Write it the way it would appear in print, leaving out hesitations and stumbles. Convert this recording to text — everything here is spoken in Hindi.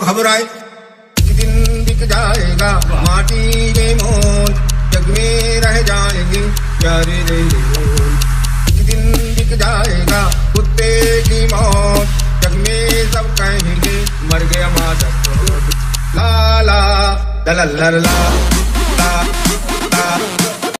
घबराए। एक दिन बिक जाएगा माटी के मोल, जग में रह जाएंगे प्यारे रे बोल। एक दिन बिक जाएगा कुत्ते की मौत, जग में सब कहेंगे मर गया माधव। ला ला ला ला ला।